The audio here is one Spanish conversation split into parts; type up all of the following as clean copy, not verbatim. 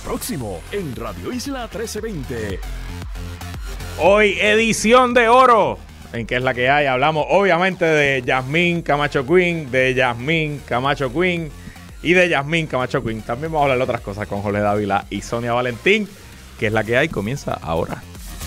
próximo en Radio Isla 1320. Hoy, edición de oro. ¿En qué es la que hay? Hablamos obviamente de Yasmín Camacho Queen, de Yasmín Camacho Queen y de Yasmín Camacho Queen. También vamos a hablar de otras cosas con Jorge Dávila y Sonia Valentín. ¿Qué es la que hay? Comienza ahora.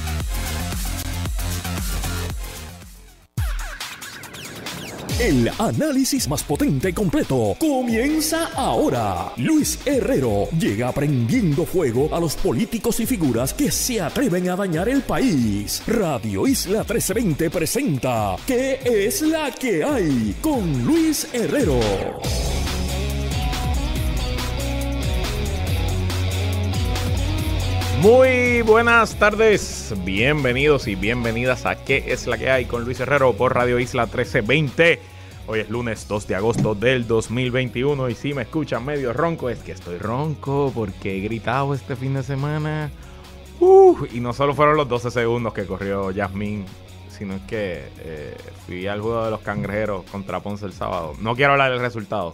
El análisis más potente y completo comienza ahora. Luis Herrero llega prendiendo fuego a los políticos y figuras que se atreven a dañar el país. Radio Isla 1320 presenta ¿Qué es la que hay? Con Luis Herrero. Muy buenas tardes, bienvenidos y bienvenidas a ¿Qué es la que hay? Con Luis Herrero por Radio Isla 1320. Hoy es lunes 2 de agosto del 2021 y si me escuchan medio ronco es que estoy ronco porque he gritado este fin de semana. Y no solo fueron los 12 segundos que corrió Yasmín, sino que fui al juego de los Cangrejeros contra Ponce el sábado. No quiero hablar del resultado.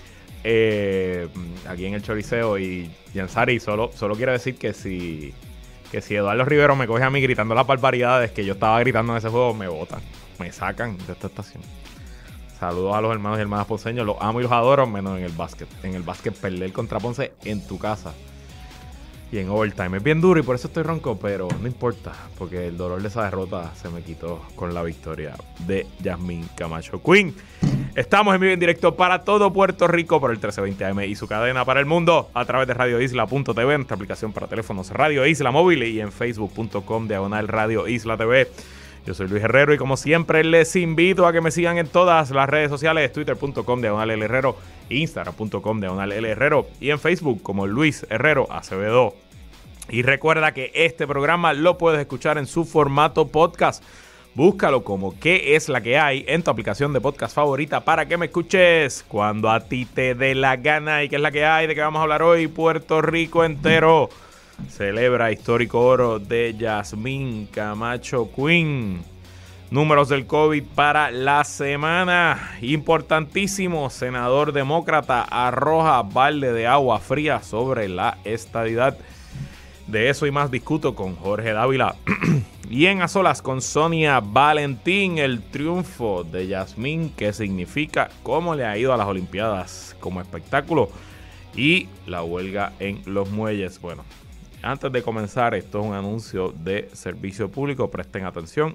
Aquí en el Choriceo y Yansari solo quiero decir que si Eduardo Rivero me coge a mí gritando las barbaridades que yo estaba gritando en ese juego, me botan, me sacan de esta estación. Saludos a los hermanos y hermanas ponceños, los amo y los adoro, menos en el básquet perder contra Ponce en tu casa y en overtime es bien duro y por eso estoy ronco, pero no importa porque el dolor de esa derrota se me quitó con la victoria de Yasmín Camacho Queen. Estamos en vivo en directo para todo Puerto Rico por el 1320 AM y su cadena para el mundo a través de radioisla.tv, nuestra aplicación para teléfonos Radio Isla Móvil y en facebook.com/Radio Isla TV. Yo soy Luis Herrero y como siempre les invito a que me sigan en todas las redes sociales, twitter.com/L Herrero, instagram.com/L Herrero y en Facebook como Luis Herrero Acevedo. Y recuerda que este programa lo puedes escuchar en su formato podcast. Búscalo como ¿Qué es la que hay? En tu aplicación de podcast favorita para que me escuches cuando a ti te dé la gana. ¿Y qué es la que hay? ¿De qué vamos a hablar hoy? Puerto Rico entero celebra histórico oro de Yasmín Camacho Queen. Números del COVID para la semana. Importantísimo. Senador demócrata arroja balde de agua fría sobre la estadidad. De eso y más discuto con Jorge Dávila. Y en A Solas con Sonia Valentín, el triunfo de Yasmín, qué significa, cómo le ha ido a las Olimpiadas como espectáculo y la huelga en los muelles. Bueno, antes de comenzar, esto es un anuncio de servicio público, presten atención.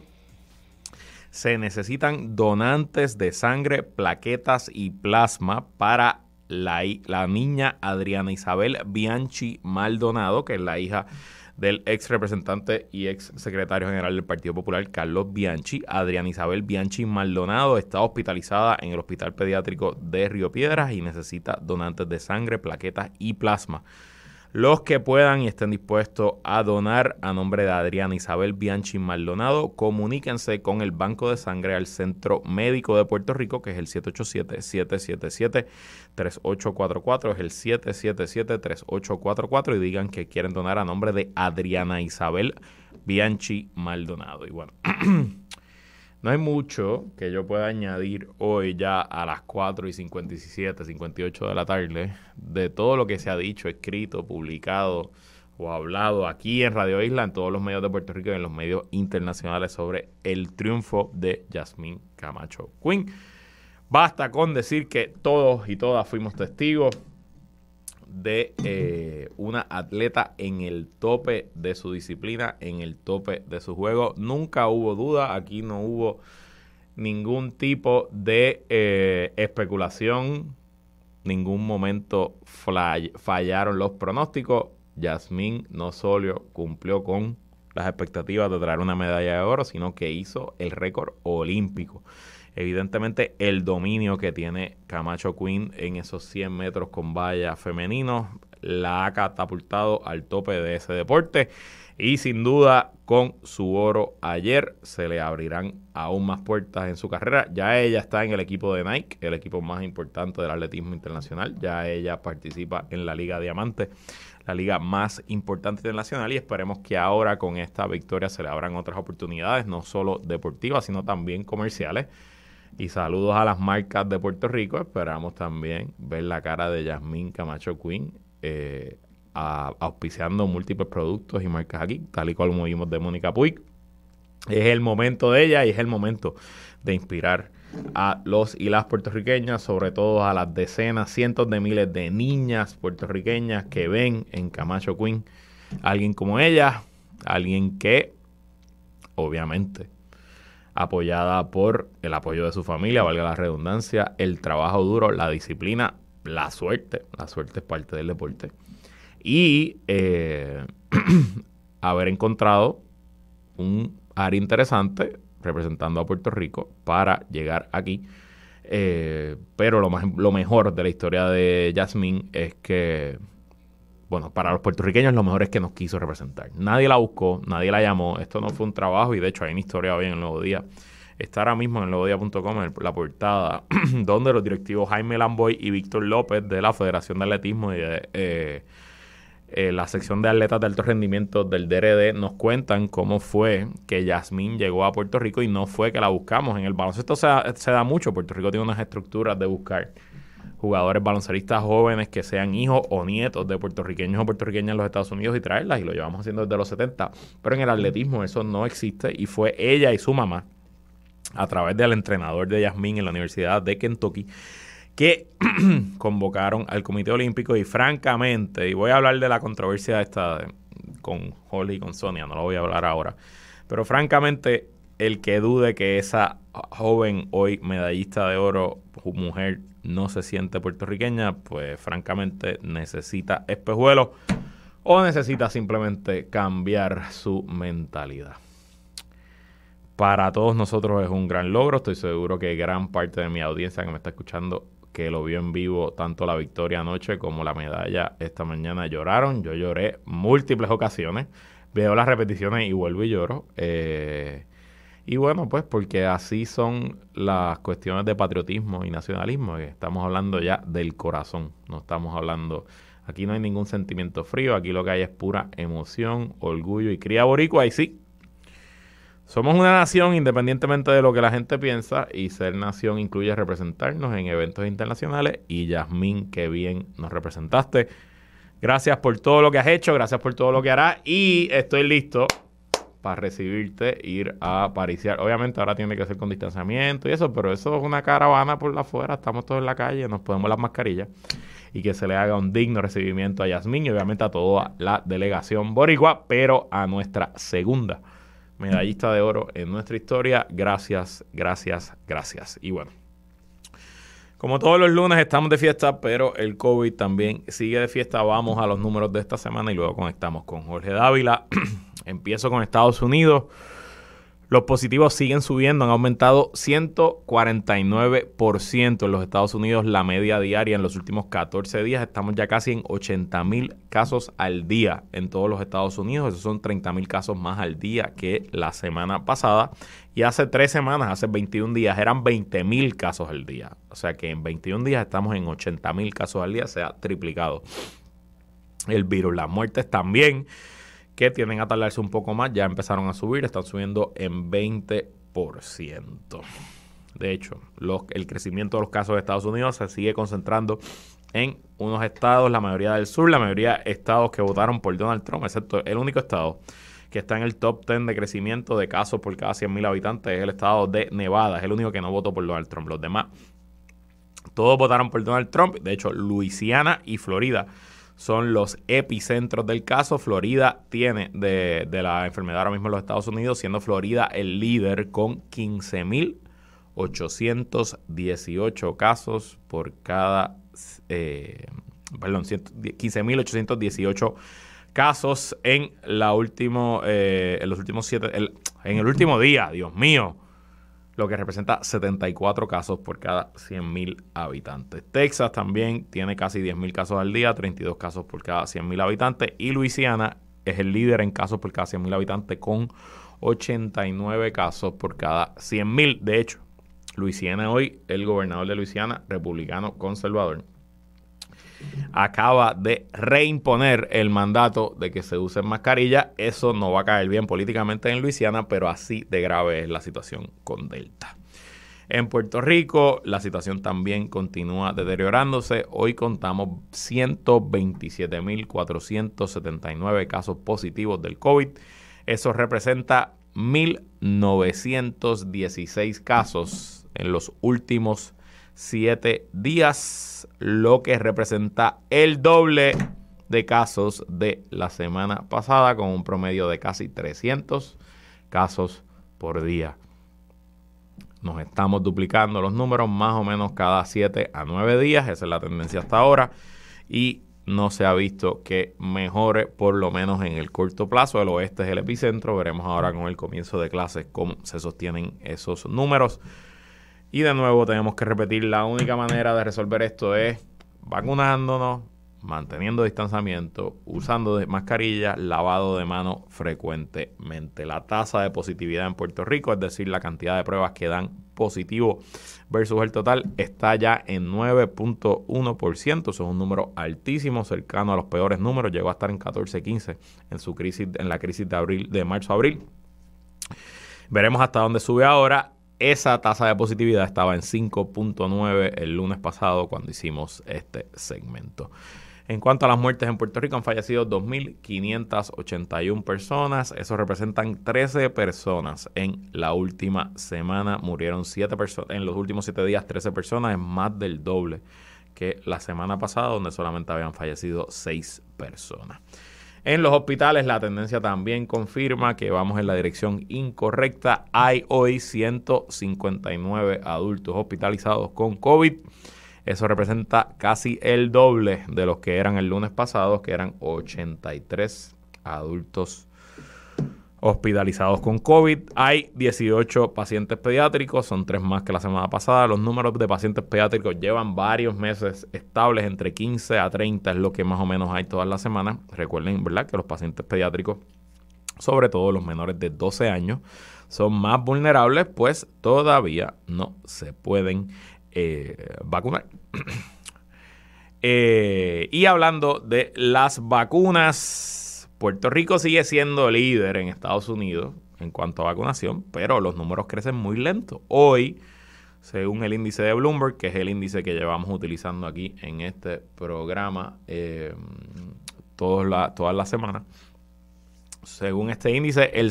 Se necesitan donantes de sangre, plaquetas y plasma para la niña Adriana Isabel Bianchi Maldonado, que es la hija del ex representante y ex secretario general del Partido Popular, Carlos Bianchi. Adriana Isabel Bianchi Maldonado está hospitalizada en el Hospital Pediátrico de Río Piedras y necesita donantes de sangre, plaquetas y plasma. Los que puedan y estén dispuestos a donar a nombre de Adriana Isabel Bianchi Maldonado, comuníquense con el Banco de Sangre al Centro Médico de Puerto Rico, que es el 787-777-3844, es el 777-3844 y digan que quieren donar a nombre de Adriana Isabel Bianchi Maldonado. Y bueno, no hay mucho que yo pueda añadir hoy ya a las 4:57, 58 de la tarde de todo lo que se ha dicho, escrito, publicado o hablado aquí en Radio Isla, en todos los medios de Puerto Rico y en los medios internacionales sobre el triunfo de Yasmín Camacho Queen. Basta con decir que todos y todas fuimos testigos de una atleta en el tope de su disciplina, en el tope de su juego. Nunca hubo duda, aquí no hubo ningún tipo de especulación, ningún momento fallaron los pronósticos. Yasmín no solo cumplió con las expectativas de traer una medalla de oro, sino que hizo el récord olímpico. Evidentemente el dominio que tiene Camacho Queen en esos 100 metros con valla femeninos la ha catapultado al tope de ese deporte y sin duda con su oro ayer se le abrirán aún más puertas en su carrera. Ya ella está en el equipo de Nike, el equipo más importante del atletismo internacional. Ya ella participa en la Liga Diamante, la liga más importante internacional, y esperemos que ahora con esta victoria se le abran otras oportunidades, no solo deportivas, sino también comerciales. Y saludos a las marcas de Puerto Rico. Esperamos también ver la cara de Yasmín Camacho Queen auspiciando múltiples productos y marcas aquí, tal y como vimos de Mónica Puig. Es el momento de ella y es el momento de inspirar a los y las puertorriqueñas, sobre todo a las decenas, cientos de miles de niñas puertorriqueñas que ven en Camacho Queen alguien como ella, alguien que, obviamente, apoyada por el apoyo de su familia, valga la redundancia, el trabajo duro, la disciplina, la suerte es parte del deporte, y haber encontrado un área interesante representando a Puerto Rico para llegar aquí. Pero lo mejor de la historia de Yasmín es que, bueno, para los puertorriqueños lo mejor es que nos quiso representar. Nadie la buscó, nadie la llamó. Esto no fue un trabajo y de hecho hay una historia hoy en el Nuevo Día. Está ahora mismo en el nuevodía.com en la portada donde los directivos Jaime Lamboy y Víctor López de la Federación de Atletismo y de la sección de atletas de alto rendimiento del DRD nos cuentan cómo fue que Yasmín llegó a Puerto Rico y no fue que la buscamos. En el baloncesto se da mucho. Puerto Rico tiene unas estructuras de buscar jugadores baloncelistas jóvenes que sean hijos o nietos de puertorriqueños o puertorriqueñas en los Estados Unidos y traerlas, y lo llevamos haciendo desde los 70. Pero en el atletismo eso no existe y fue ella y su mamá, a través del entrenador de Yasmín en la Universidad de Kentucky, que convocaron al Comité Olímpico. Y francamente, y voy a hablar de la controversia esta con Holly y con Sonia, no lo voy a hablar ahora, pero francamente el que dude que esa joven hoy medallista de oro, mujer, no se siente puertorriqueña, pues francamente necesita espejuelos o necesita simplemente cambiar su mentalidad. Para todos nosotros es un gran logro. Estoy seguro que gran parte de mi audiencia que me está escuchando, que lo vio en vivo, tanto la victoria anoche como la medalla esta mañana, lloraron. Yo lloré múltiples ocasiones. Veo las repeticiones y vuelvo y lloro. Y bueno, pues porque así son las cuestiones de patriotismo y nacionalismo. Estamos hablando ya del corazón. No estamos hablando... Aquí no hay ningún sentimiento frío. Aquí lo que hay es pura emoción, orgullo y cría boricua. Y sí, somos una nación independientemente de lo que la gente piensa, y ser nación incluye representarnos en eventos internacionales. Y Yasmín, qué bien nos representaste. Gracias por todo lo que has hecho, gracias por todo lo que harás, y estoy listo para recibirte, ir a pariciar. Obviamente ahora tiene que ser con distanciamiento y eso, pero eso es una caravana por afuera, estamos todos en la calle, nos ponemos las mascarillas, y que se le haga un digno recibimiento a Yasmín y obviamente a toda la delegación boricua, pero a nuestra segunda medallista de oro en nuestra historia. Gracias, gracias, gracias. Y bueno, como todos los lunes estamos de fiesta, pero el COVID también sigue de fiesta. Vamos a los números de esta semana y luego conectamos con Jorge Dávila. Empiezo con Estados Unidos. Los positivos siguen subiendo, han aumentado 149% en los Estados Unidos la media diaria en los últimos 14 días. Estamos ya casi en 80,000 casos al día en todos los Estados Unidos. Esos son 30,000 casos más al día que la semana pasada. Y hace 3 semanas, hace 21 días, eran 20,000 casos al día. O sea que en 21 días estamos en 80,000 casos al día, se ha triplicado el virus. Las muertes también, que tienden a tardarse un poco más, ya empezaron a subir, están subiendo en 20%. De hecho, el crecimiento de los casos de Estados Unidos se sigue concentrando en unos estados, la mayoría del sur, la mayoría de estados que votaron por Donald Trump, excepto el único estado que está en el top 10 de crecimiento de casos por cada 100,000 habitantes, es el estado de Nevada, es el único que no votó por Donald Trump. Los demás, todos votaron por Donald Trump. De hecho, Luisiana y Florida son los epicentros del caso. Florida tiene de la enfermedad ahora mismo en los Estados Unidos, siendo Florida el líder con 15,818 casos por cada... 15,818 casos en los últimos 7... en el último día, Dios mío, lo que representa 74 casos por cada 100,000 habitantes. Texas también tiene casi 10,000 casos al día, 32 casos por cada 100,000 habitantes. Y Luisiana es el líder en casos por cada 100,000 habitantes con 89 casos por cada 100,000. De hecho, Luisiana hoy, el gobernador de Luisiana, republicano conservador, acaba de reimponer el mandato de que se usen mascarillas. Eso no va a caer bien políticamente en Luisiana, pero así de grave es la situación con Delta. En Puerto Rico, la situación también continúa deteriorándose. Hoy contamos 127.479 casos positivos del COVID. Eso representa 1.916 casos en los últimos 7 días, lo que representa el doble de casos de la semana pasada, con un promedio de casi 300 casos por día. Nos estamos duplicando los números más o menos cada 7 a 9 días. Esa es la tendencia hasta ahora. Y no se ha visto que mejore, por lo menos en el corto plazo. El oeste es el epicentro. Veremos ahora con el comienzo de clases cómo se sostienen esos números. Y de nuevo tenemos que repetir, la única manera de resolver esto es vacunándonos, manteniendo distanciamiento, usando mascarilla, lavado de manos frecuentemente. La tasa de positividad en Puerto Rico, es decir, la cantidad de pruebas que dan positivo versus el total, está ya en 9.1%. Eso es un número altísimo, cercano a los peores números. Llegó a estar en 14-15 en la crisis de marzo-abril. Veremos hasta dónde sube ahora. Esa tasa de positividad estaba en 5.9 el lunes pasado cuando hicimos este segmento. En cuanto a las muertes en Puerto Rico, han fallecido 2.581 personas. Eso representan 13 personas en la última semana. Murieron 7 personas. En los últimos 7 días, 13 personas. Es más del doble que la semana pasada, donde solamente habían fallecido 6 personas. En los hospitales, la tendencia también confirma que vamos en la dirección incorrecta. Hay hoy 159 adultos hospitalizados con COVID. Eso representa casi el doble de los que eran el lunes pasado, que eran 83 adultos hospitalizados con COVID. Hay 18 pacientes pediátricos, son 3 más que la semana pasada. Los números de pacientes pediátricos llevan varios meses estables, entre 15 a 30 es lo que más o menos hay todas las semanas. Recuerden, ¿verdad?, que los pacientes pediátricos, sobre todo los menores de 12 años, son más vulnerables, pues todavía no se pueden vacunar. Y hablando de las vacunas, Puerto Rico sigue siendo líder en Estados Unidos en cuanto a vacunación, pero los números crecen muy lento. Hoy, según el índice de Bloomberg, que es el índice que llevamos utilizando aquí en este programa todas las semanas, según este índice, el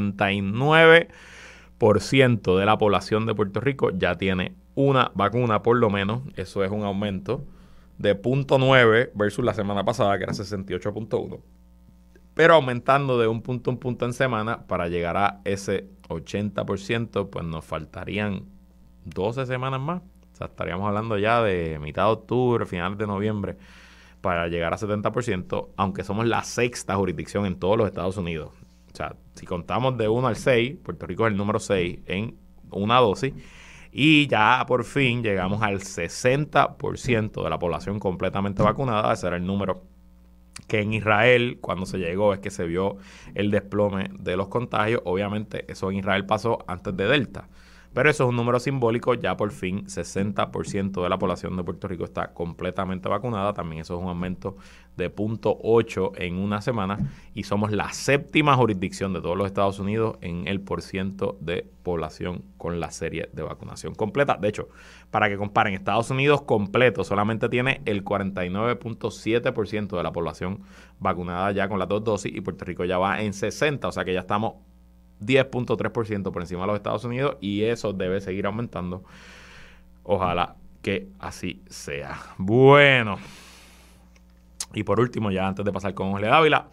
69% de la población de Puerto Rico ya tiene una vacuna por lo menos. Eso es un aumento de 0.9 versus la semana pasada, que era 68.1. Pero aumentando de un punto en semana para llegar a ese 80%, pues nos faltarían 12 semanas más. O sea, estaríamos hablando ya de mitad de octubre, finales de noviembre, para llegar a 70%, aunque somos la 6ª jurisdicción en todos los Estados Unidos. O sea, si contamos de 1 al 6, Puerto Rico es el número 6 en una dosis. Y ya por fin llegamos al 60% de la población completamente vacunada. Ese era el número que en Israel, cuando se llegó, es que se vio el desplome de los contagios. Obviamente eso en Israel pasó antes de Delta, pero eso es un número simbólico. Ya por fin 60% de la población de Puerto Rico está completamente vacunada. También eso es un aumento de 0.8 en una semana, y somos la 7ª jurisdicción de todos los Estados Unidos en el % de población con la serie de vacunación completa. De hecho, para que comparen, Estados Unidos completo solamente tiene el 49.7% de la población vacunada ya con las 2 dosis, y Puerto Rico ya va en 60, o sea que ya estamos 10.3% por encima de los Estados Unidos, y eso debe seguir aumentando. Ojalá que así sea. Bueno, y por último, ya antes de pasar con Jorge Dávila,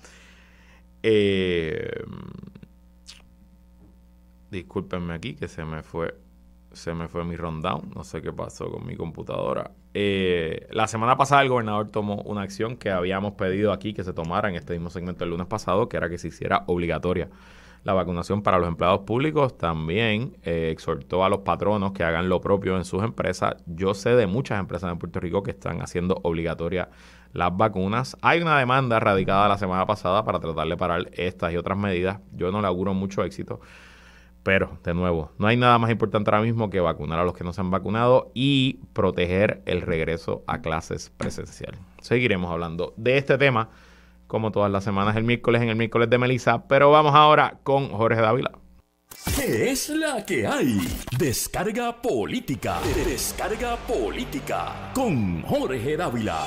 discúlpenme aquí que se me fue mi rundown. No sé qué pasó con mi computadora. La semana pasada el gobernador tomó una acción que habíamos pedido aquí que se tomara en este mismo segmento el lunes pasado, que era que se hiciera obligatoria la vacunación para los empleados públicos. También exhortó a los patronos que hagan lo propio en sus empresas. Yo sé de muchas empresas en Puerto Rico que están haciendo obligatoria las vacunas. Hay una demanda radicada la semana pasada para tratar de parar estas y otras medidas. Yo no le auguro mucho éxito, pero de nuevo, no hay nada más importante ahora mismo que vacunar a los que no se han vacunado y proteger el regreso a clases presencial. Seguiremos hablando de este tema como todas las semanas el miércoles, en el miércoles de Melissa, pero vamos ahora con Jorge Dávila. ¿Qué es la que hay? Descarga Política. Descarga Política con Jorge Dávila.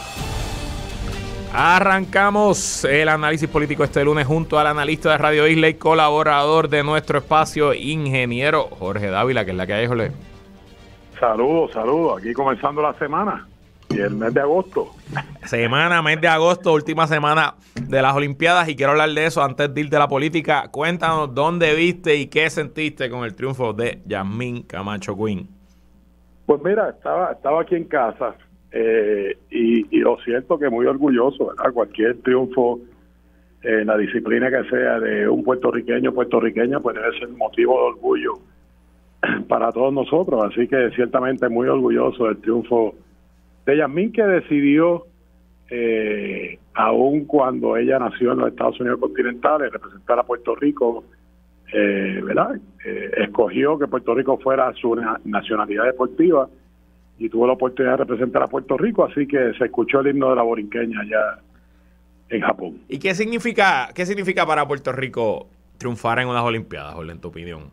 Arrancamos el análisis político este lunes junto al analista de Radio Isla y colaborador de nuestro espacio, ingeniero Jorge Dávila, que es la que hay, Jorge. Saludos. Aquí comenzando la semana y el mes de agosto. Mes de agosto, última semana de las Olimpiadas, y quiero hablar de eso antes de ir de la política. Cuéntanos dónde viste y qué sentiste con el triunfo de Yasmín Camacho Quinn. Pues mira, estaba aquí en casa y lo cierto que muy orgulloso, ¿verdad? Cualquier triunfo en la disciplina que sea de un puertorriqueña, pues debe ser motivo de orgullo para todos nosotros. Así que ciertamente muy orgulloso del triunfo de Yasmín, que decidió, aun cuando ella nació en los Estados Unidos continentales, representar a Puerto Rico, ¿verdad? Escogió que Puerto Rico fuera su nacionalidad deportiva y tuvo la oportunidad de representar a Puerto Rico, así que se escuchó el himno de la borinqueña allá en Japón. ¿Y qué significa para Puerto Rico triunfar en unas Olimpiadas, Jorge, en tu opinión?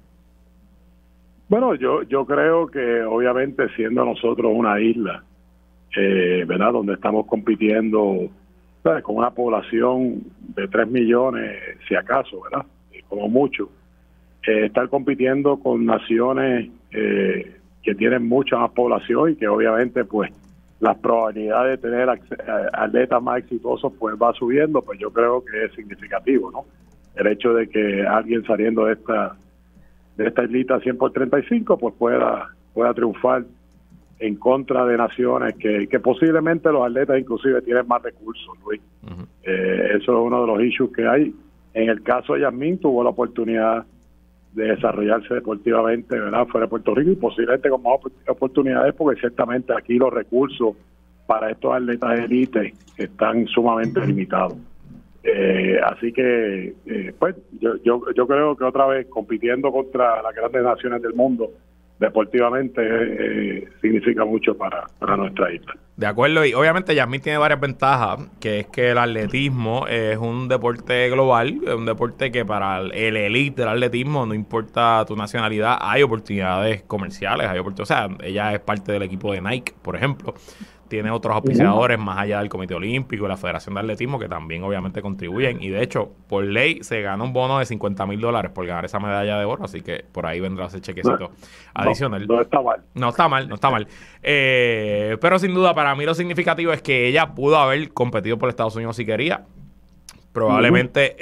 Bueno, yo creo que obviamente siendo nosotros una isla, ¿verdad? Donde estamos compitiendo, ¿sabes?, con una población de 3 millones, si acaso, ¿verdad?, como mucho, estar compitiendo con naciones que tienen mucha más población y que obviamente pues las probabilidades de tener atletas más exitosos pues va subiendo, pues yo creo que es significativo, ¿no? El hecho de que alguien saliendo de esta islita 100 por 35 pues pueda triunfar en contra de naciones que posiblemente los atletas inclusive tienen más recursos, Luis. Uh-huh. Eso es uno de los issues que hay. En el caso de Yasmín, tuvo la oportunidad de desarrollarse deportivamente, ¿verdad?, fuera de Puerto Rico, y posiblemente con más oportunidades, porque ciertamente aquí los recursos para estos atletas de élite están sumamente limitados. Así que pues yo creo que otra vez compitiendo contra las grandes naciones del mundo deportivamente significa mucho para nuestra isla. De acuerdo, y obviamente Yasmín tiene varias ventajas, que es que el atletismo es un deporte global, es un deporte que para el elite del atletismo, no importa tu nacionalidad, hay oportunidades comerciales, o sea, ella es parte del equipo de Nike, por ejemplo. Tiene otros auspiciadores más allá del Comité Olímpico y la Federación de Atletismo que también obviamente contribuyen, y de hecho por ley se gana un bono de $50,000 por ganar esa medalla de oro, así que por ahí vendrá ese chequecito adicional. No está mal. No está mal. Pero sin duda para mí lo significativo es que ella pudo haber competido por Estados Unidos si quería. Probablemente,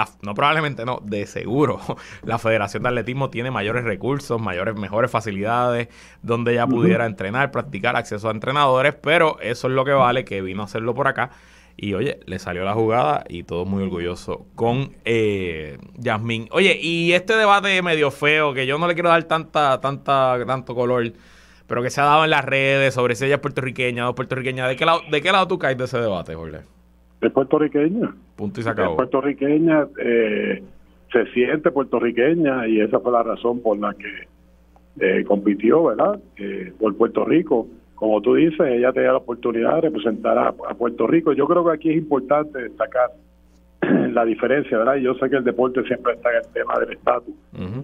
de seguro, la Federación de Atletismo tiene mayores recursos, mejores facilidades, donde ella pudiera entrenar, practicar, acceso a entrenadores, pero eso es lo que vale, que vino a hacerlo por acá. Y oye, le salió la jugada y todo muy orgulloso con Yasmín. Oye, y este debate medio feo, que yo no le quiero dar tanto color, pero que se ha dado en las redes sobre si ella es puertorriqueña o no puertorriqueña, ¿de qué lado tú caes de ese debate, Jorge? Es puertorriqueña. Punto y se acabó. Es puertorriqueña, se siente puertorriqueña, y esa fue la razón por la que compitió, ¿verdad?, por Puerto Rico. Como tú dices, ella tenía la oportunidad de representar a Puerto Rico. Yo creo que aquí es importante destacar la diferencia, ¿verdad? Y yo sé que el deporte siempre está en el tema del estatus.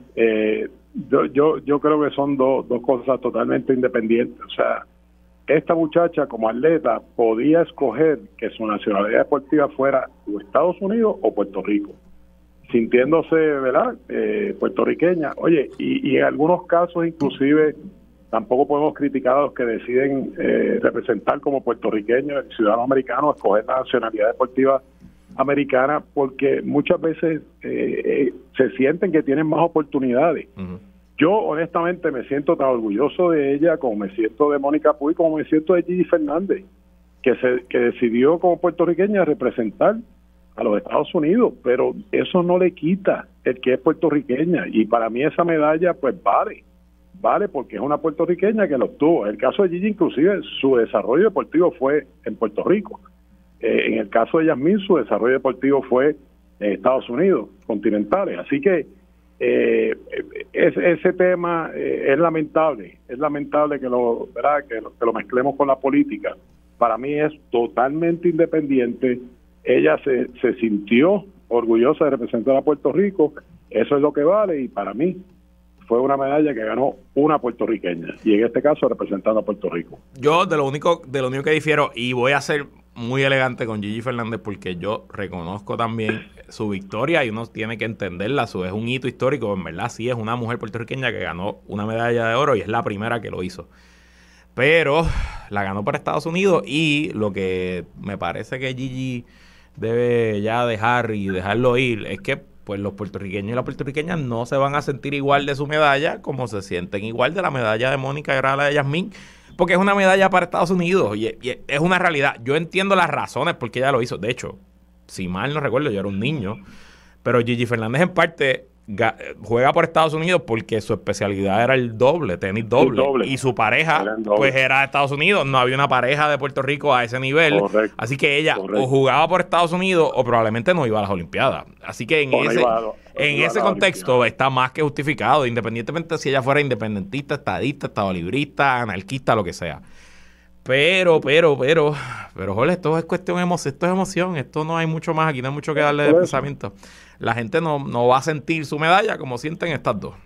Uh-huh. Yo creo que son dos cosas totalmente independientes. O sea, esta muchacha como atleta podía escoger que su nacionalidad deportiva fuera o Estados Unidos o Puerto Rico, sintiéndose, ¿verdad?, puertorriqueña. Oye, y en algunos casos inclusive tampoco podemos criticar a los que deciden representar como puertorriqueños, el ciudadano americano, escoger la nacionalidad deportiva americana, porque muchas veces se sienten que tienen más oportunidades. Uh-huh. Yo honestamente me siento tan orgulloso de ella como me siento de Mónica Puig, como me siento de Gigi Fernández, que decidió como puertorriqueña representar a los Estados Unidos, pero eso no le quita el que es puertorriqueña, y para mí esa medalla pues vale porque es una puertorriqueña que lo obtuvo. En el caso de Gigi, inclusive su desarrollo deportivo fue en Puerto Rico. En el caso de Yasmín, su desarrollo deportivo fue en Estados Unidos continentales, así que ese tema es lamentable que lo mezclemos con la política. Para mí es totalmente independiente. Ella se sintió orgullosa de representar a Puerto Rico, eso es lo que vale, y para mí fue una medalla que ganó una puertorriqueña, y en este caso representando a Puerto Rico. Yo de lo único que difiero, y voy a ser muy elegante con Gigi Fernández porque yo reconozco también su victoria y uno tiene que entenderla, es un hito histórico, en verdad sí es una mujer puertorriqueña que ganó una medalla de oro y es la primera que lo hizo. Pero la ganó para Estados Unidos, y lo que me parece que Gigi debe ya dejarlo ir es que pues los puertorriqueños y las puertorriqueñas no se van a sentir igual de su medalla como se sienten igual de la medalla de Mónica y ahora la de Yasmín, porque es una medalla para Estados Unidos y es una realidad. Yo entiendo las razones por qué ella lo hizo. De hecho, si mal no recuerdo, yo era un niño, pero Gigi Fernández en parte juega por Estados Unidos porque su especialidad era el tenis doble. Y su pareja pues era de Estados Unidos, no había una pareja de Puerto Rico a ese nivel. Correcto. Así que ella o jugaba por Estados Unidos o probablemente no iba a las Olimpiadas. Así que en ese contexto está más que justificado, independientemente si ella fuera independentista, estadista, estadolibrista, anarquista, lo que sea. Pero, Jorge, esto es cuestión de emoción, esto es emoción, esto no hay mucho más, aquí no hay mucho que darle de pensamiento. La gente no va a sentir su medalla como sienten estas dos.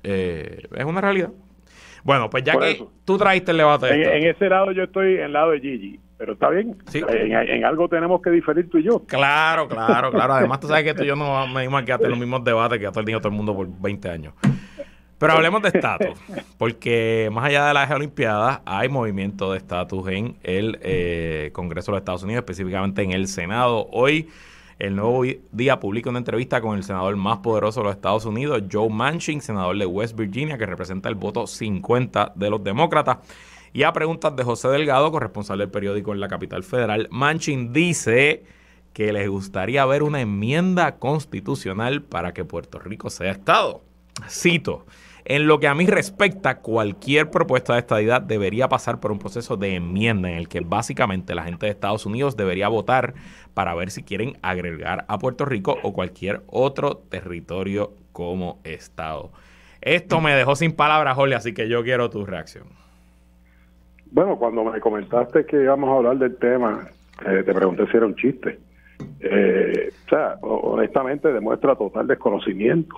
Es una realidad. Bueno, pues ya por que eso, tú traíste el debate. En ese lado yo estoy en el lado de Gigi, pero está bien. ¿Sí? En algo tenemos que diferir tú y yo. Claro. Además, tú sabes que tú y yo no venimos aquí a tener los mismos debates que ha tenido todo el mundo por 20 años. Pero hablemos de estatus, porque más allá de las Olimpiadas hay movimiento de estatus en el Congreso de los Estados Unidos, específicamente en el Senado. Hoy, El Nuevo Día publica una entrevista con el senador más poderoso de los Estados Unidos, Joe Manchin, senador de West Virginia, que representa el voto 50 de los demócratas. Y a preguntas de José Delgado, corresponsal del periódico en la capital federal, Manchin dice que les gustaría ver una enmienda constitucional para que Puerto Rico sea Estado. Cito: en lo que a mí respecta, cualquier propuesta de estadidad debería pasar por un proceso de enmienda en el que básicamente la gente de Estados Unidos debería votar para ver si quieren agregar a Puerto Rico o cualquier otro territorio como Estado. Esto me dejó sin palabras, Jorge, así que yo quiero tu reacción. Bueno, cuando me comentaste que íbamos a hablar del tema, te pregunté si era un chiste. O sea, honestamente demuestra total desconocimiento.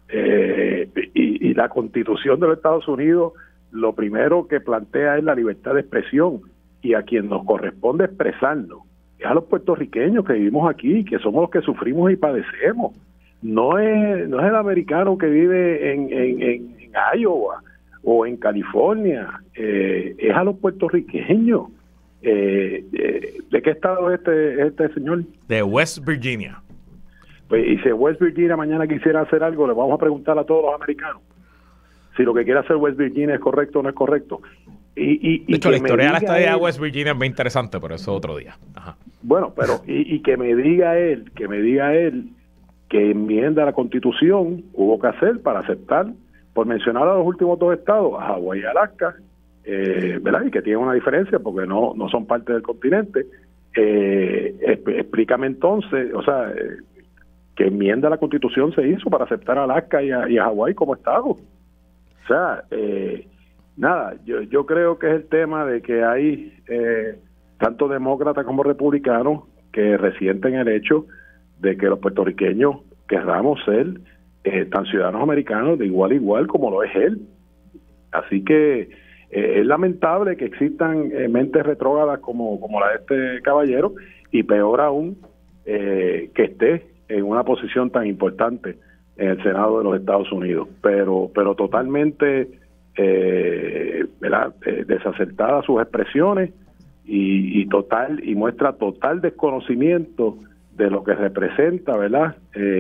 Y la Constitución de los Estados Unidos lo primero que plantea es la libertad de expresión, y a quien nos corresponde expresarnos es a los puertorriqueños que vivimos aquí, que somos los que sufrimos y padecemos. No es el americano que vive en Iowa o en California, es a los puertorriqueños. ¿De qué estado es este señor? De West Virginia. Pues, y si West Virginia mañana quisiera hacer algo, le vamos a preguntar a todos los americanos si lo que quiere hacer West Virginia es correcto o no es correcto. De hecho, la historia de la estadía de West Virginia es bien interesante, pero eso otro día. Ajá. Bueno, pero y que me diga él que enmienda la Constitución hubo que hacer para aceptar, por mencionar a los últimos dos estados, a Hawái y Alaska, ¿verdad? Y que tienen una diferencia porque no son parte del continente. Explícame entonces, o sea, ¿qué enmienda a la Constitución se hizo para aceptar a Alaska y a Hawái como estado? O sea, nada, yo creo que es el tema de que hay tanto demócratas como republicanos que resienten el hecho de que los puertorriqueños querramos ser tan ciudadanos americanos de igual a igual como lo es él. Así que es lamentable que existan mentes retrógradas como la de este caballero, y peor aún que esté en una posición tan importante en el Senado de los Estados Unidos, pero totalmente desacertadas sus expresiones y muestra total desconocimiento de lo que representa, ¿verdad?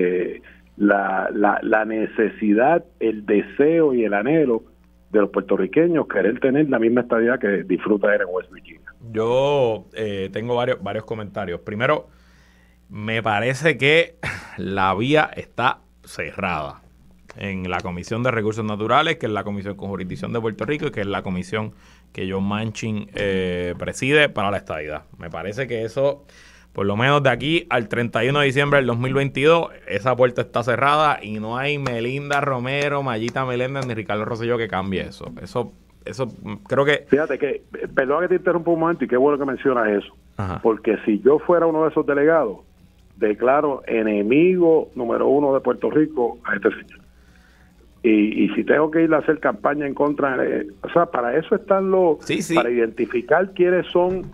La necesidad, el deseo y el anhelo de los puertorriqueños querer tener la misma estadía que disfruta él en West Virginia. Yo tengo varios comentarios. Primero, me parece que la vía está cerrada en la Comisión de Recursos Naturales, que es la comisión con jurisdicción de Puerto Rico y que es la comisión que Joe Manchin preside para la estadidad. Me parece que eso, por lo menos de aquí al 31 de diciembre del 2022, esa puerta está cerrada y no hay Melinda Romero, Mayita Meléndez ni Ricardo Rosselló que cambie eso. Eso creo que... Fíjate que, perdón que te interrumpa un momento, y qué bueno que mencionas eso. Ajá. Porque si yo fuera uno de esos delegados, declaro enemigo número 1 de Puerto Rico a este señor. y si tengo que ir a hacer campaña en contra, o sea, para eso están para identificar quiénes son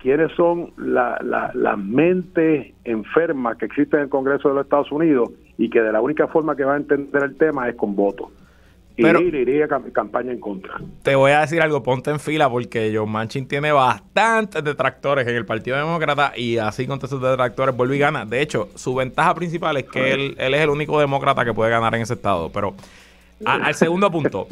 las mentes enfermas que existen en el Congreso de los Estados Unidos y que de la única forma que va a entender el tema es con votos. Pero iría campaña en contra. Te voy a decir algo, ponte en fila porque John Manchin tiene bastantes detractores en el Partido Demócrata y así con todos esos detractores vuelve y gana. De hecho, su ventaja principal es que él es el único demócrata que puede ganar en ese estado. Pero al segundo punto,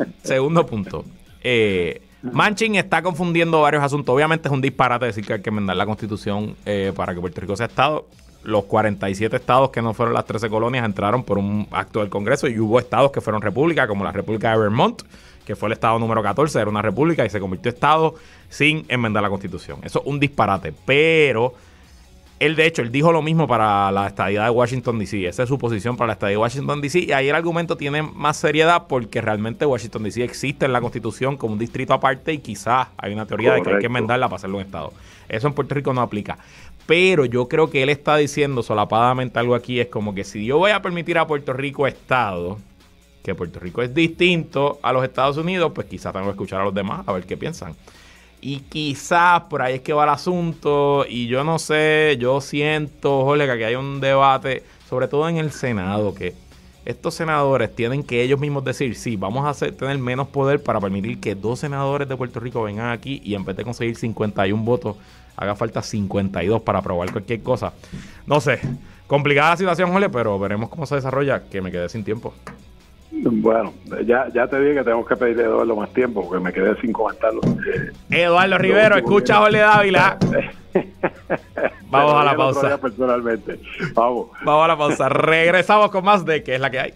Manchin está confundiendo varios asuntos. Obviamente es un disparate decir que hay que enmendar la Constitución para que Puerto Rico sea estado. Los 47 estados que no fueron las 13 colonias entraron por un acto del Congreso y hubo estados que fueron república, como la República de Vermont, que fue el estado número 14, era una república y se convirtió en estado sin enmendar la Constitución. Eso es un disparate, pero él dijo lo mismo para la estadidad de Washington, D.C. Esa es su posición para la estadidad de Washington, D.C. Y ahí el argumento tiene más seriedad porque realmente Washington, D.C. existe en la Constitución como un distrito aparte y quizás hay una teoría de que hay que enmendarla para hacerlo un estado. Eso en Puerto Rico no aplica. Pero yo creo que él está diciendo solapadamente algo aquí, es como que si yo voy a permitir a Puerto Rico estado, que Puerto Rico es distinto a los Estados Unidos, pues quizás tengo que escuchar a los demás a ver qué piensan. Y quizás por ahí es que va el asunto, y yo no sé, yo siento, Jorge, que aquí hay un debate, sobre todo en el Senado, que estos senadores tienen que ellos mismos decir, sí, vamos a tener menos poder para permitir que 2 senadores de Puerto Rico vengan aquí y en vez de conseguir 51 votos, haga falta 52 para aprobar cualquier cosa. No sé, complicada la situación, Jorge, pero veremos cómo se desarrolla, que me quedé sin tiempo. Bueno, ya te dije que tengo que pedirle a Eduardo más tiempo porque me quedé sin comentarlo. Eduardo Rivero, escucha a Jorge Dávila. Vamos a la pausa. Personalmente. Vamos a la pausa. Regresamos con más de ¿Qué es la que hay?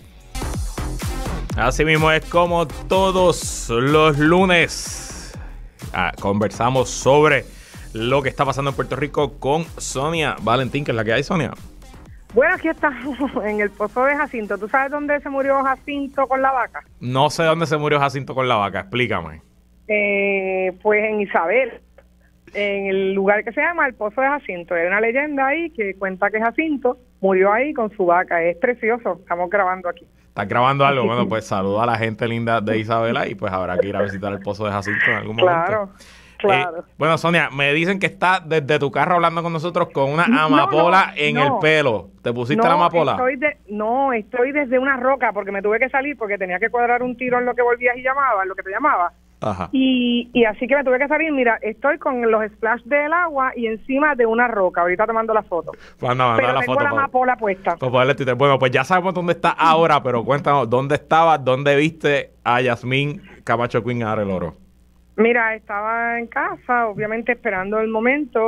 Así mismo es como todos los lunes. Conversamos sobre lo que está pasando en Puerto Rico con Sonia Valentín, ¿qué es la que hay, Sonia? Bueno, aquí estamos en el pozo de Jacinto. ¿Tú sabes dónde se murió Jacinto con la vaca? No sé dónde se murió Jacinto con la vaca, explícame. Pues en Isabel, en el lugar que se llama el Pozo de Jacinto. Hay una leyenda ahí que cuenta que Jacinto murió ahí con su vaca. Es precioso, estamos grabando aquí. ¿Estás grabando algo? Bueno, pues saluda a la gente linda de Isabela y pues habrá que ir a visitar el Pozo de Jacinto en algún momento. Claro. Bueno, Sonia, me dicen que estás desde tu carro hablando con nosotros con una amapola en el pelo. ¿Te pusiste la amapola? Estoy desde una roca porque me tuve que salir porque tenía que cuadrar un tiro en lo que volvías y llamaba, en lo que te llamaba. Ajá. Y así que me tuve que salir. Mira, estoy con los splash del agua y encima de una roca. Ahorita te mando la foto. Pues no, pero la tengo foto, la amapola puesta. Bueno, pues ya sabemos dónde está ahora, pero cuéntanos, ¿dónde estabas? ¿Dónde viste a Yasmín Camacho Queen a dar el oro? Mira, estaba en casa, obviamente esperando el momento,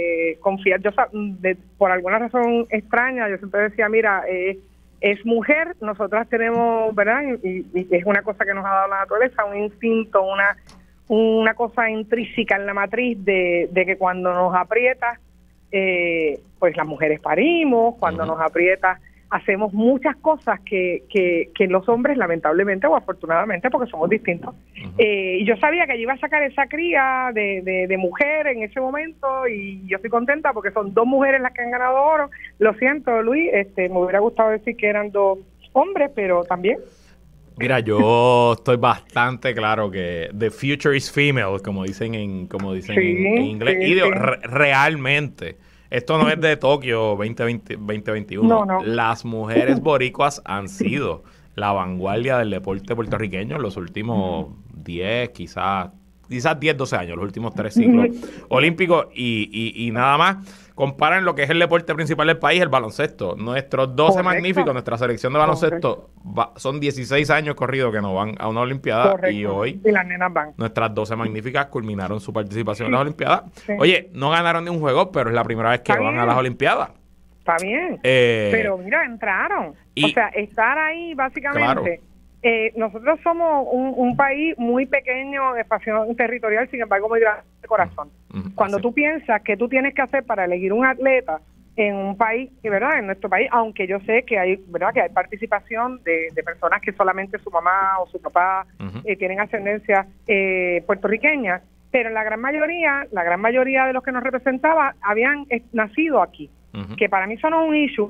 por alguna razón extraña, yo siempre decía, mira, es mujer, nosotras tenemos, ¿verdad? Y es una cosa que nos ha dado la naturaleza, un instinto, una cosa intrínseca en la matriz de que cuando nos aprieta, pues las mujeres parimos, cuando nos aprieta hacemos muchas cosas que los hombres, lamentablemente o afortunadamente, porque somos distintos. Y yo sabía que yo iba a sacar esa cría de mujer en ese momento y yo estoy contenta porque son 2 mujeres las que han ganado oro. Lo siento, Luis, me hubiera gustado decir que eran 2 hombres, pero también. Mira, yo estoy bastante claro que the future is female, como dicen en inglés. Sí, y digo, realmente... Esto no es de Tokio 2021. No. Las mujeres boricuas han sido la vanguardia del deporte puertorriqueño en los últimos 10, quizás 10, 12 años, los últimos 3 ciclos olímpicos y nada más. Comparan lo que es el deporte principal del país, el baloncesto. Nuestros 12 magníficos, nuestra selección de baloncesto, son 16 años corridos que no van a una olimpiada. Y hoy las nenas van. Nuestras 12 magníficas culminaron su participación en las olimpiadas. Sí. Oye, no ganaron ni un juego, pero es la primera vez que van a las olimpiadas. Está bien, pero mira, entraron. O sea, estar ahí básicamente... Claro. Nosotros somos un país muy pequeño de espacio territorial, sin embargo muy grande de corazón. Cuando tú piensas que tú tienes que hacer para elegir un atleta en un país, ¿verdad? En nuestro país, aunque yo sé que hay, ¿verdad? Que hay participación de personas que solamente su mamá o su papá tienen ascendencia puertorriqueña, pero la gran mayoría de los que nos representaba habían nacido aquí, que para mí eso no es un issue.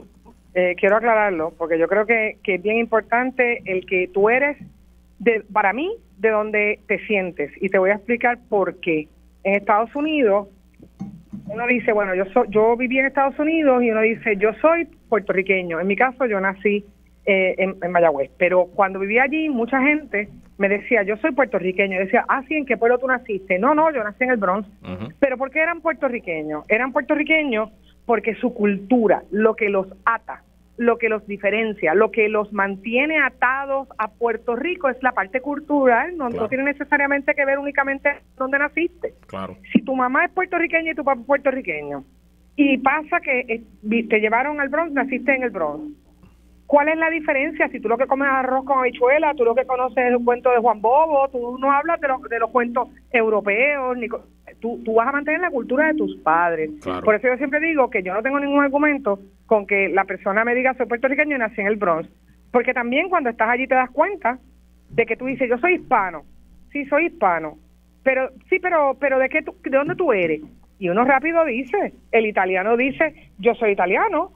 quiero aclararlo, porque yo creo que es bien importante el que tú eres, para mí, de donde te sientes. Y te voy a explicar por qué. En Estados Unidos, uno dice, bueno, yo viví en Estados Unidos y uno dice, yo soy puertorriqueño. En mi caso, yo nací en Mayagüez. Pero cuando vivía allí, mucha gente me decía, yo soy puertorriqueño. Yo decía, sí, ¿en qué pueblo tú naciste? No, yo nací en el Bronx. ¿Pero por qué eran puertorriqueños? Eran puertorriqueños porque su cultura, lo que los ata, lo que los diferencia, lo que los mantiene atados a Puerto Rico es la parte cultural, no tiene necesariamente que ver únicamente dónde naciste. Claro. Si tu mamá es puertorriqueña y tu papá es puertorriqueño, y pasa que te llevaron al Bronx, naciste en el Bronx, ¿cuál es la diferencia? Si tú lo que comes es arroz con habichuela, tú lo que conoces es un cuento de Juan Bobo, tú no hablas de los cuentos europeos, tú vas a mantener la cultura de tus padres. Claro. Por eso yo siempre digo que yo no tengo ningún argumento con que la persona me diga soy puertorriqueño y nací en el Bronx, porque también cuando estás allí te das cuenta de que tú dices yo soy hispano, sí soy hispano, pero ¿de dónde tú eres? Y uno rápido dice, el italiano dice yo soy italiano,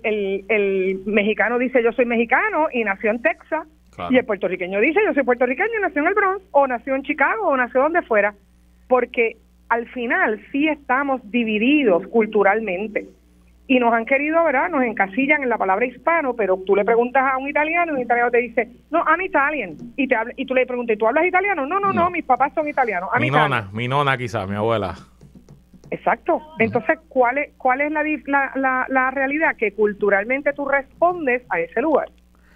el mexicano dice yo soy mexicano y nació en Texas. Claro. Y el puertorriqueño dice yo soy puertorriqueño y nació en el Bronx, o nació en Chicago, o nació donde fuera, porque al final sí estamos divididos culturalmente y nos han querido, ¿verdad? Nos encasillan en la palabra hispano, pero tú le preguntas a un italiano y un italiano te dice, no, I'm Italian, y tú le preguntas, ¿y tú hablas italiano? No, mis papás son italianos. Mi nona quizás, mi abuela. Exacto. Entonces, ¿cuál es la realidad? Que culturalmente tú respondes a ese lugar.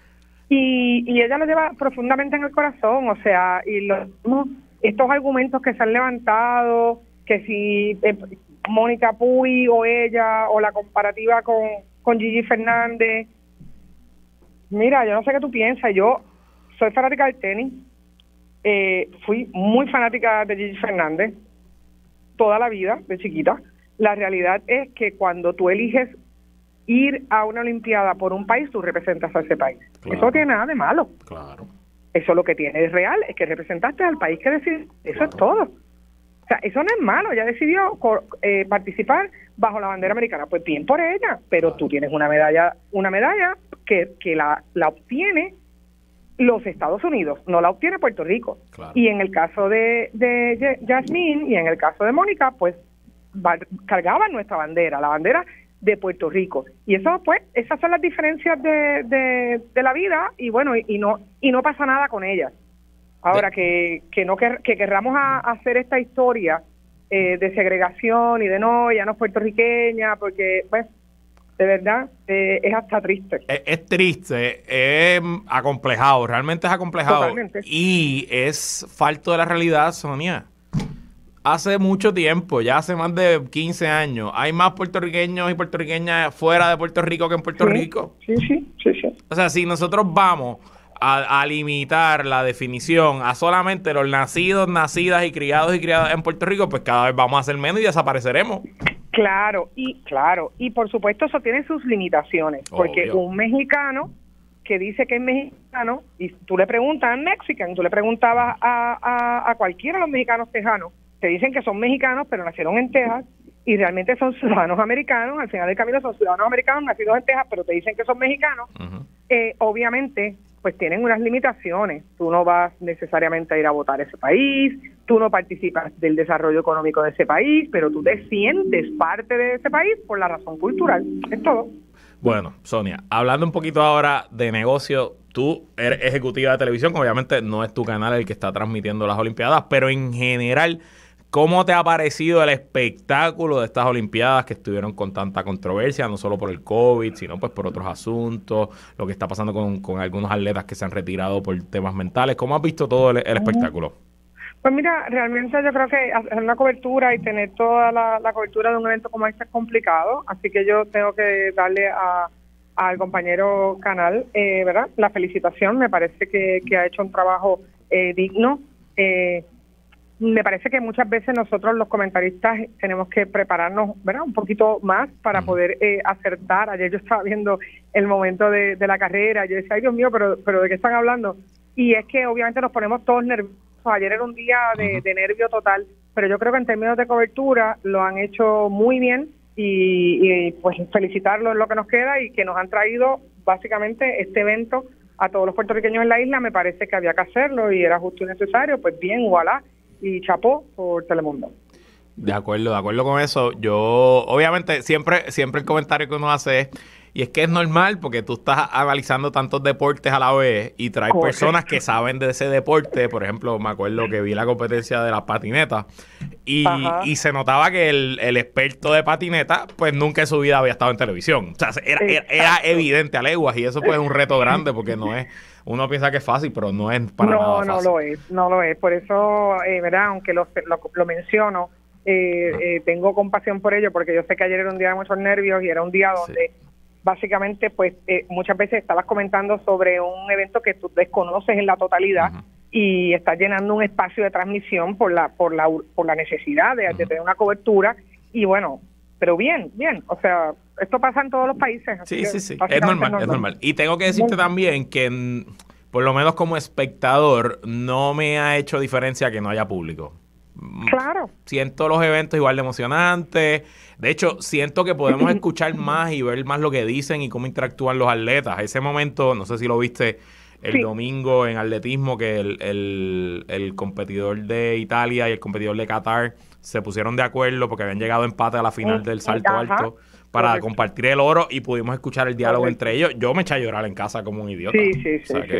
Y ella lo lleva profundamente en el corazón, o sea, y estos argumentos que se han levantado, que si Mónica Puy o ella, o la comparativa con Gigi Fernández, mira, yo no sé qué tú piensas, yo soy fanática del tenis, fui muy fanática de Gigi Fernández, toda la vida, de chiquita. La realidad es que cuando tú eliges ir a una olimpiada por un país, tú representas a ese país. Claro. Eso no tiene nada de malo. Claro. Eso lo que tiene es real, es que representaste al país que decidió. Eso claro. Es todo. O sea, eso no es malo. Ella decidió participar bajo la bandera americana. Pues bien por ella, pero claro. Tú tienes una medalla que la obtiene los Estados Unidos, no la obtiene Puerto Rico. Claro. Y en el caso de Yasmín y en el caso de Mónica, pues cargaban nuestra bandera, la bandera de Puerto Rico. Y eso, pues, esas son las diferencias de la vida, y bueno, y no pasa nada con ellas. Ahora, que querramos hacer esta historia de segregación y de no, ella no es puertorriqueña, porque, pues, de verdad, es hasta triste. Es triste, es acomplejado, realmente es acomplejado. Totalmente. Y es falto de la realidad, Sonia. Hace mucho tiempo, ya hace más de 15 años, hay más puertorriqueños y puertorriqueñas fuera de Puerto Rico que en Puerto Rico. Sí. O sea, si nosotros vamos a limitar la definición a solamente los nacidos, nacidas y criadas en Puerto Rico, pues cada vez vamos a ser menos y desapareceremos. Claro, y por supuesto eso tiene sus limitaciones, porque obvio. Un mexicano que dice que es mexicano, y tú le preguntas a Mexican, tú le preguntabas a cualquiera de los mexicanos tejanos, te dicen que son mexicanos, pero nacieron en Texas, y realmente son ciudadanos americanos, al final del camino son ciudadanos americanos nacidos en Texas, pero te dicen que son mexicanos. Uh-huh. Obviamente, pues tienen unas limitaciones. Tú no vas necesariamente a ir a votar a ese país, tú no participas del desarrollo económico de ese país, pero tú te sientes parte de ese país por la razón cultural. Es todo. Bueno, Sonia, hablando un poquito ahora de negocio, tú eres ejecutiva de televisión, obviamente no es tu canal el que está transmitiendo las Olimpiadas, pero en general, ¿cómo te ha parecido el espectáculo de estas Olimpiadas que estuvieron con tanta controversia, no solo por el COVID, sino pues por otros asuntos, lo que está pasando con algunos atletas que se han retirado por temas mentales? ¿Cómo has visto todo el espectáculo? Pues mira, realmente yo creo que hacer una cobertura y tener toda la cobertura de un evento como este es complicado, así que yo tengo que darle al compañero Canal, ¿verdad? La felicitación, me parece que ha hecho un trabajo digno. Me parece que muchas veces nosotros los comentaristas tenemos que prepararnos, ¿verdad?, un poquito más para poder acertar. Ayer yo estaba viendo el momento de la carrera, yo decía, ay Dios mío, pero ¿de qué están hablando? Y es que obviamente nos ponemos todos nerviosos. Ayer era un día de nervio total, pero yo creo que en términos de cobertura lo han hecho muy bien. y pues felicitarlos en lo que nos queda y que nos han traído básicamente este evento a todos los puertorriqueños en la isla. Me parece que había que hacerlo y era justo y necesario, pues bien, voilà, y chapó por Telemundo. De acuerdo con eso. Yo, obviamente, siempre el comentario que uno hace es, y es que es normal porque tú estás analizando tantos deportes a la vez y traes personas que saben de ese deporte. Por ejemplo, me acuerdo que vi la competencia de las patinetas y se notaba que el experto de patineta, pues nunca en su vida había estado en televisión. O sea, era evidente a leguas, y eso pues es un reto grande porque no es, uno piensa que es fácil, pero no es para nada fácil. No lo es. Por eso, ¿verdad? Aunque lo menciono, tengo compasión por ello, porque yo sé que ayer era un día de muchos nervios y era un día donde básicamente pues muchas veces estabas comentando sobre un evento que tú desconoces en la totalidad y estás llenando un espacio de transmisión por la necesidad de tener una cobertura, y bueno, pero bien, o sea, esto pasa en todos los países. Sí, es normal. Y tengo que decirte también que por lo menos como espectador no me ha hecho diferencia que no haya público. Claro. Siento los eventos igual de emocionantes. De hecho, siento que podemos escuchar más y ver más lo que dicen y cómo interactúan los atletas. Ese momento, no sé si lo viste el domingo en atletismo, que el competidor de Italia y el competidor de Qatar se pusieron de acuerdo porque habían llegado a empate a la final del salto alto para compartir el oro, y pudimos escuchar el diálogo entre ellos. Yo me eché a llorar en casa como un idiota. Sí.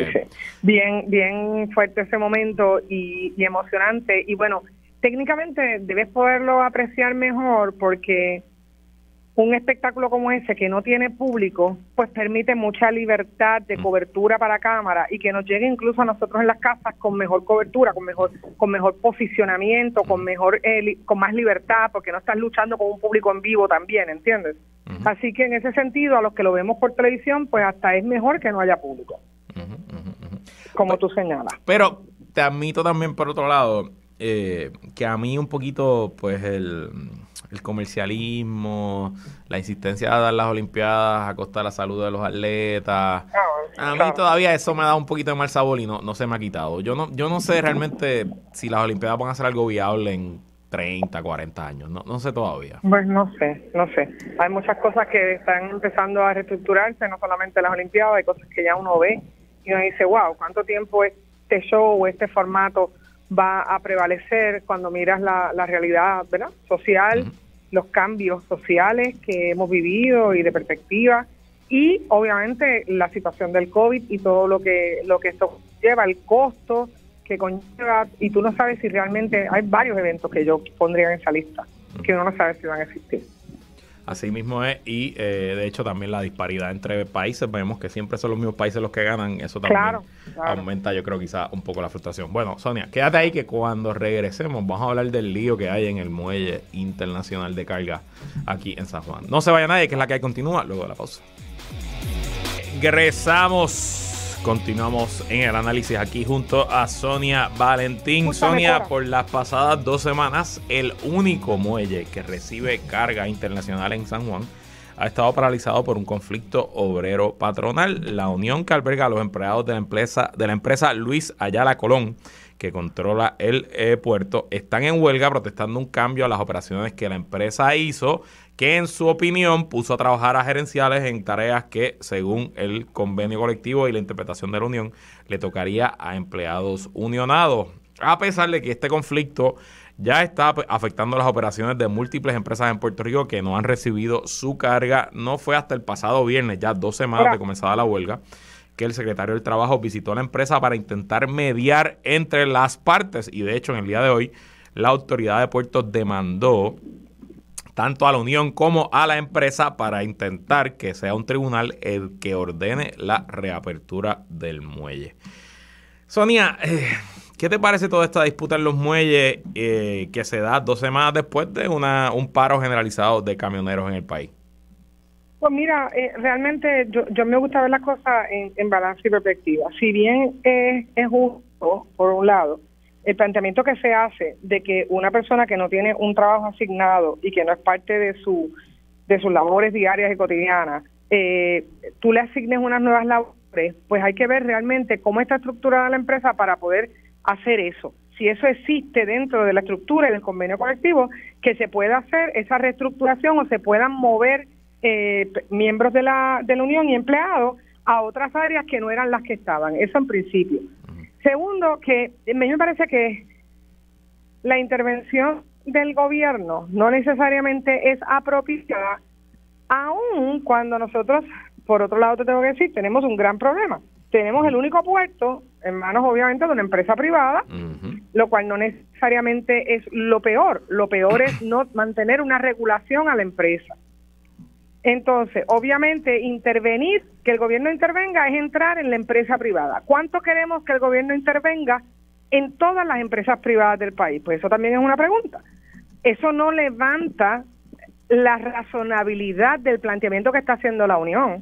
Bien fuerte ese momento y emocionante. Y bueno, técnicamente debes poderlo apreciar mejor porque un espectáculo como ese que no tiene público, pues permite mucha libertad de cobertura para cámara y que nos llegue incluso a nosotros en las casas con mejor cobertura, con mejor posicionamiento, con más libertad, porque no estás luchando con un público en vivo también, ¿entiendes? Así que en ese sentido, a los que lo vemos por televisión, pues hasta es mejor que no haya público, como tú señalas. Pero te admito también, por otro lado, que a mí un poquito, pues el comercialismo, la insistencia de dar las Olimpiadas a costa de la salud de los atletas, a mí todavía eso me da un poquito de mal sabor y no se me ha quitado. Yo no sé realmente si las Olimpiadas van a ser algo viable en 30, 40 años, no sé todavía. Pues no sé. Hay muchas cosas que están empezando a reestructurarse, no solamente las Olimpiadas, hay cosas que ya uno ve y uno dice, wow, ¿cuánto tiempo este show o este formato va a prevalecer cuando miras la realidad, ¿verdad?, social, los cambios sociales que hemos vivido y de perspectiva, y obviamente la situación del COVID y todo lo que esto lleva, el costo que conlleva, y tú no sabes si realmente hay varios eventos que yo pondría en esa lista, que uno no sabe si van a existir. Así mismo es, y de hecho también la disparidad entre países, vemos que siempre son los mismos países los que ganan, eso también aumenta, yo creo, quizá un poco la frustración. Bueno, Sonia, quédate ahí que cuando regresemos vamos a hablar del lío que hay en el muelle internacional de carga aquí en San Juan. No se vaya nadie, que es la que hay, continúa luego de la pausa. Continuamos en el análisis aquí junto a Sonia Valentín. Sonia, por las pasadas 2 semanas, el único muelle que recibe carga internacional en San Juan ha estado paralizado por un conflicto obrero patronal. La unión que alberga a los empleados de la empresa Luis Ayala Colón, que controla el puerto, están en huelga protestando un cambio a las operaciones que la empresa hizo, que en su opinión puso a trabajar a gerenciales en tareas que, según el convenio colectivo y la interpretación de la unión, le tocaría a empleados unionados. A pesar de que este conflicto ya está afectando las operaciones de múltiples empresas en Puerto Rico que no han recibido su carga, no fue hasta el pasado viernes, ya 2 semanas de comenzada la huelga, que el secretario del Trabajo visitó la empresa para intentar mediar entre las partes, y de hecho en el día de hoy la autoridad de puertos demandó tanto a la unión como a la empresa para intentar que sea un tribunal el que ordene la reapertura del muelle. Sonia, ¿qué te parece toda esta disputa en los muelles que se da 2 semanas después de un paro generalizado de camioneros en el país? Pues mira, realmente yo me gusta ver las cosas en balance y perspectiva. Si bien es justo, por un lado, el planteamiento que se hace de que una persona que no tiene un trabajo asignado y que no es parte de sus labores diarias y cotidianas, tú le asignes unas nuevas labores, pues hay que ver realmente cómo está estructurada la empresa para poder hacer eso. si eso existe dentro de la estructura y del convenio colectivo, que se pueda hacer esa reestructuración o se puedan mover miembros de la unión y empleados a otras áreas que no eran las que estaban. Eso en principio. Segundo, que a mí me parece que la intervención del gobierno no necesariamente es apropiada, aun cuando nosotros, por otro lado te tengo que decir, tenemos un gran problema. Tenemos el único puerto en manos obviamente de una empresa privada, lo cual no necesariamente es lo peor. Lo peor es no mantener una regulación a la empresa. Entonces, obviamente, intervenir, que el gobierno intervenga, es entrar en la empresa privada. ¿Cuánto queremos que el gobierno intervenga en todas las empresas privadas del país? Pues eso también es una pregunta. Eso no levanta la razonabilidad del planteamiento que está haciendo la Unión.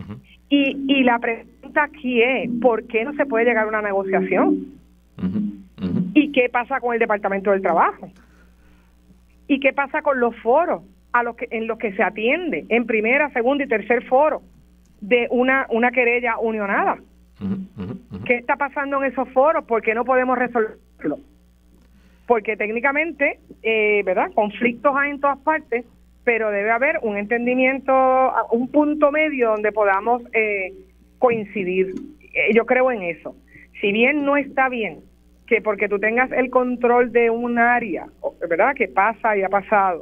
Y la pregunta aquí es, ¿por qué no se puede llegar a una negociación? ¿Y qué pasa con el Departamento del Trabajo? ¿Y qué pasa con los foros en los que se atiende en primera, segunda y tercer foro de una querella unionada? ¿Qué está pasando en esos foros? ¿Por qué no podemos resolverlo? Porque técnicamente, ¿verdad? Conflictos hay en todas partes, pero debe haber un entendimiento, un punto medio donde podamos coincidir. Yo creo en eso. Si bien no está bien que porque tú tengas el control de un área, ¿verdad? Que pasa y ha pasado.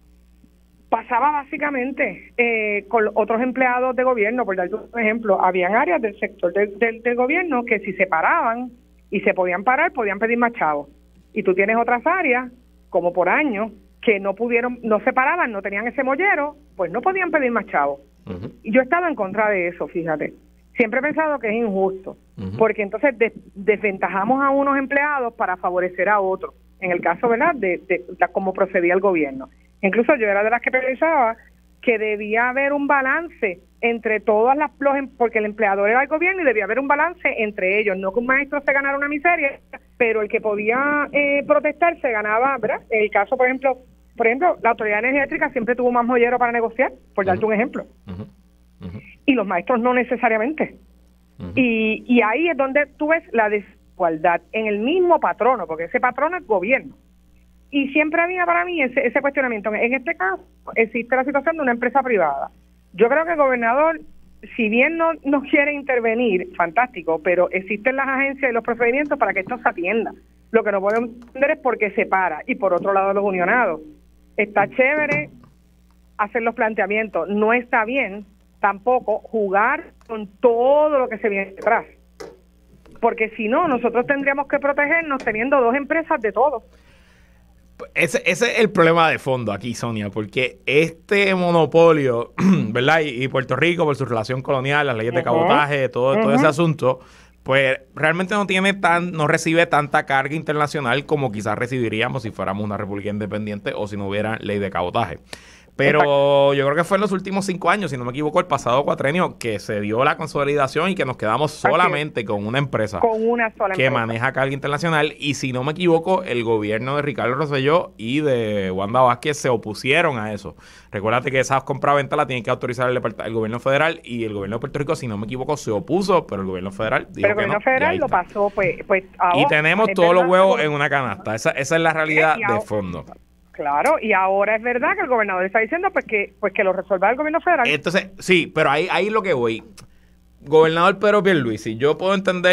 Pasaba básicamente con otros empleados de gobierno, por dar un ejemplo, habían áreas del sector del gobierno que si se paraban y se podían parar, podían pedir más chavos. Y tú tienes otras áreas, como por años, que no se paraban, no tenían ese mollero, pues no podían pedir más chavos. Y yo he estado en contra de eso, fíjate. Siempre he pensado que es injusto, porque entonces desventajamos a unos empleados para favorecer a otros, en el caso, ¿verdad?, de cómo procedía el gobierno. Incluso yo era de las que pensaba que debía haber un balance entre todas porque el empleador era el gobierno y debía haber un balance entre ellos, no que un maestro se ganara una miseria, pero el que podía protestar se ganaba, ¿verdad? En el caso, por ejemplo, la Autoridad Energética siempre tuvo más mollero para negociar, por darte un ejemplo. Y los maestros no necesariamente. Y ahí es donde tú ves la desigualdad en el mismo patrono, porque ese patrono es gobierno. Y siempre había para mí ese cuestionamiento. En este caso existe la situación de una empresa privada. Yo creo que el gobernador, si bien no quiere intervenir, fantástico, pero existen las agencias y los procedimientos para que esto se atienda. Lo que no podemos entender es por qué se para. Y por otro lado, los unionados. Está chévere hacer los planteamientos. No está bien tampoco jugar con todo lo que se viene detrás. Porque si no, nosotros tendríamos que protegernos teniendo dos empresas de todo. Ese es el problema de fondo aquí, Sonia, porque este monopolio, ¿verdad? Y Puerto Rico, por su relación colonial, las leyes de cabotaje, todo ese asunto, pues realmente no recibe tanta carga internacional como quizás recibiríamos si fuéramos una república independiente o si no hubiera ley de cabotaje. Pero yo creo que fue en los últimos 5 años, si no me equivoco, el pasado cuatrenio, que se dio la consolidación y que nos quedamos solamente con una empresa. Con una sola que empresa. Maneja carga internacional. Y si no me equivoco, el gobierno de Ricardo Rosselló y de Wanda Vázquez se opusieron a eso. Recuérdate que esas compraventas las tiene que autorizar el gobierno federal y el gobierno de Puerto Rico, si no me equivoco, se opuso, pero el gobierno federal dijo pero el gobierno federal lo pasó, pues ahora. Y tenemos todos los huevos en una canasta. Esa es la realidad de fondo. Claro, y ahora es verdad que el gobernador está diciendo pues que lo resuelva el gobierno federal. Entonces, sí, pero ahí es lo que voy. Gobernador Pedro Pierluisi, yo puedo entender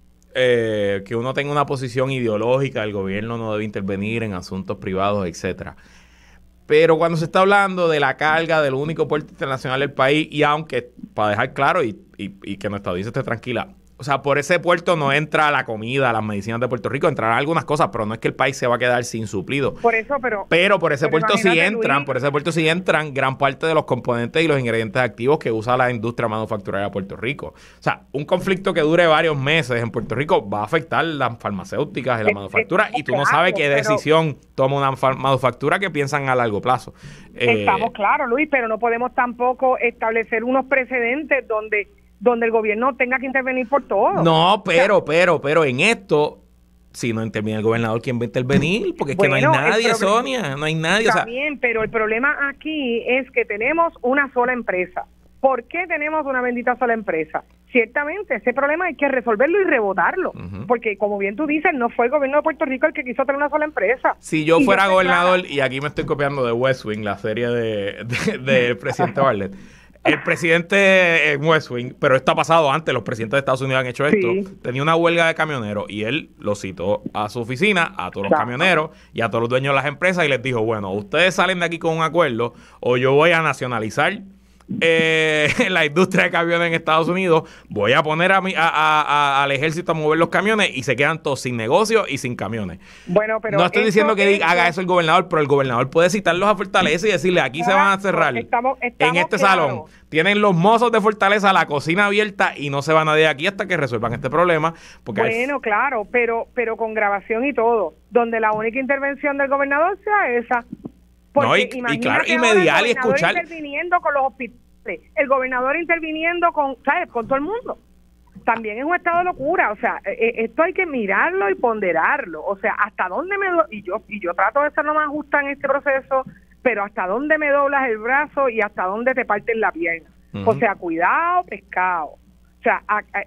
que uno tenga una posición ideológica, el gobierno no debe intervenir en asuntos privados, etcétera. Pero cuando se está hablando de la carga del único puerto internacional del país, y aunque, para dejar claro y que nuestra audiencia esté tranquila, o sea, por ese puerto no entra la comida, las medicinas de Puerto Rico, entrarán algunas cosas, pero no es que el país se va a quedar sin suplido. Por eso, pero por ese puerto sí entran gran parte de los componentes y los ingredientes activos que usa la industria manufacturera de Puerto Rico. O sea, un conflicto que dure varios meses en Puerto Rico va a afectar las farmacéuticas y la manufactura, y tú no sabes qué decisión toma una manufactura que piensan a largo plazo. Estamos claros, Luis, pero no podemos tampoco establecer unos precedentes donde el gobierno tenga que intervenir por todo. No, pero en esto, si no interviene el gobernador, ¿quién va a intervenir? Porque es que no hay nadie, Sonia, no hay nadie. Está bien, pero el problema aquí es que tenemos una sola empresa. ¿Por qué tenemos una bendita sola empresa? Ciertamente, ese problema hay que resolverlo y rebotarlo, porque como bien tú dices, no fue el gobierno de Puerto Rico el que quiso tener una sola empresa. Si yo fuera gobernador, y aquí me estoy copiando de West Wing, la serie del presidente Bartlett, el presidente en West Wing, pero esto ha pasado antes, los presidentes de Estados Unidos han hecho esto, tenía una huelga de camioneros y él lo citó a su oficina, a todos los camioneros y a todos los dueños de las empresas y les dijo, bueno, ustedes salen de aquí con un acuerdo o yo voy a nacionalizar la industria de camiones en Estados Unidos, voy a poner al ejército a mover los camiones y se quedan todos sin negocio y sin camiones. Bueno, pero no estoy diciendo que haga eso el gobernador, pero el gobernador puede citarlos a Fortaleza y decirle, aquí se van a cerrar estamos en este salón. Tienen los mozos de Fortaleza la cocina abierta y no se va nadie de aquí hasta que resuelvan este problema. Porque bueno, claro, pero con grabación y todo, donde la única intervención del gobernador sea esa. Porque no, y claro, y mediar y escuchar. El gobernador interviniendo con los hospitales, el gobernador interviniendo con, ¿sabes?, con todo el mundo. También es un estado de locura, o sea, esto hay que mirarlo y ponderarlo, o sea, hasta dónde y yo trato de ser lo más justa en este proceso, pero hasta dónde me doblas el brazo y hasta dónde te parten la pierna. O sea, cuidado, pescado. O sea,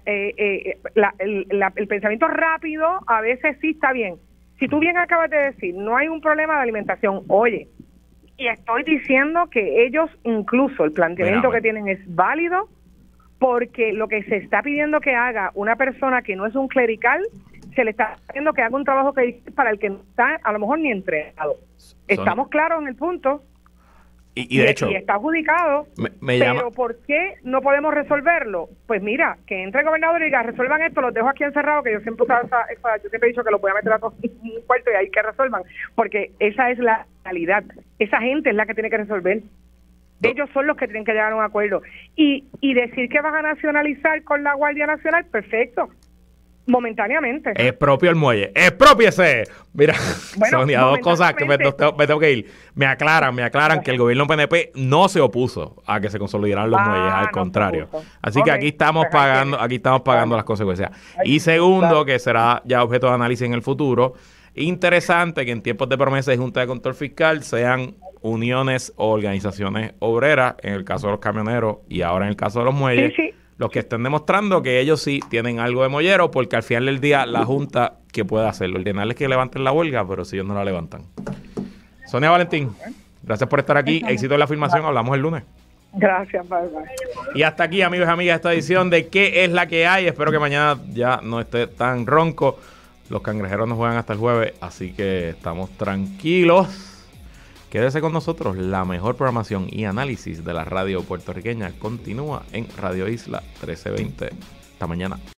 el pensamiento rápido a veces sí está bien. Si tú bien acabas de decir, no hay un problema de alimentación, oye, y estoy diciendo que ellos, incluso el planteamiento que tienen es válido, porque lo que se está pidiendo que haga una persona que no es un clerical, se le está pidiendo que haga un trabajo que para el que no está a lo mejor ni entrenado. Estamos claros en el punto. Y de hecho, y está adjudicado, pero ¿por qué no podemos resolverlo? Pues mira, que entre el gobernador y diga, resuelvan esto, los dejo aquí encerrados, que yo siempre yo siempre he dicho que los voy a meter a todos en un cuarto y ahí que resuelvan, porque esa es la realidad. Esa gente es la que tiene que resolver. Ellos son los que tienen que llegar a un acuerdo. Y decir que van a nacionalizar con la Guardia Nacional, perfecto. Momentáneamente. Es propio el muelle. ¡Expropiese! Mira, bueno, Sonia, dos cosas que me tengo que ir. Me aclaran que el gobierno PNP no se opuso a que se consolidaran los muelles, al contrario. Así que aquí estamos pagando las consecuencias. Y segundo, que será ya objeto de análisis en el futuro, interesante que en tiempos de promesa y Junta de Control Fiscal sean uniones o organizaciones obreras, en el caso de los camioneros y ahora en el caso de los muelles, los que estén demostrando que ellos sí tienen algo de mollero, porque al final del día la Junta, ¿qué puede hacerlo? Ordenarles que levanten la huelga, pero si ellos no la levantan. Sonia Valentín, gracias por estar aquí. Éxito en la filmación. Hablamos el lunes. Gracias, bye. Y hasta aquí, amigos y amigas, esta edición de ¿Qué es la que hay? Espero que mañana ya no esté tan ronco. Los cangrejeros no juegan hasta el jueves, así que estamos tranquilos. Quédese con nosotros. La mejor programación y análisis de la radio puertorriqueña continúa en Radio Isla 1320. Hasta mañana.